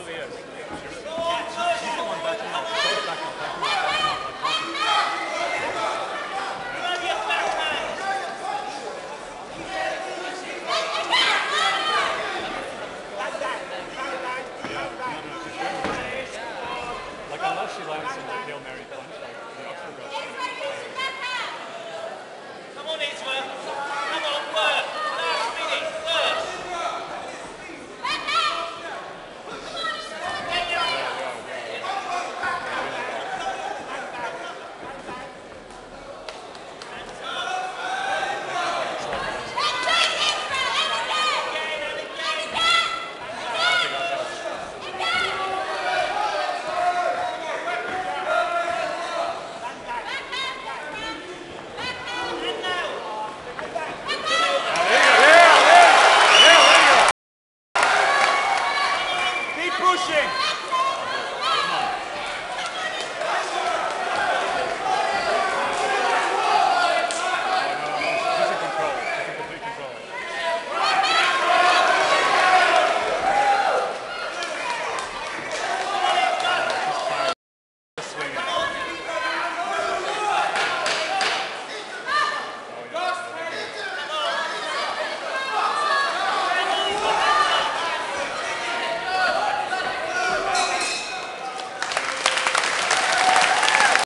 really is. He's the one backing off. Coach backing off. Like unless she lands in the Hail Mary punch, like the upper goes. Come on, Israel. Come on, work. Last minute, work. Keep pushing!